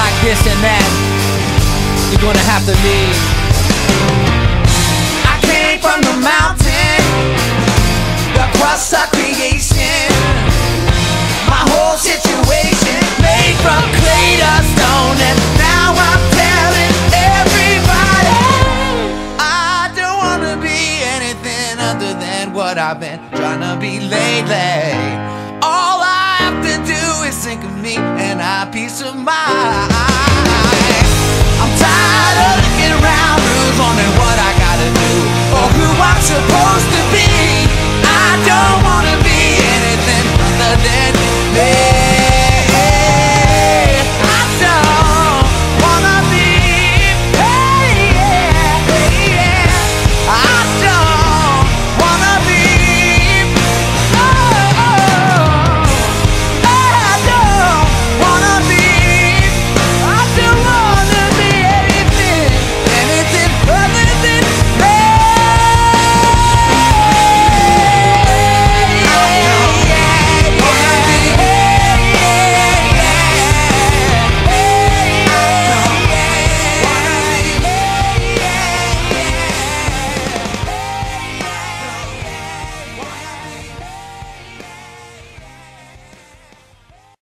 like this and that, you're gonna have to leave. I came from the mountain, the crust of creation. My whole situation made from clay to stone, and now I'm telling everybody I don't wanna be anything other than what I've been trying to be lately. All I have to do is think of me and I peace of mind. I'm tired of looking around, who's wondering what I gotta do or who I'm supposed to be.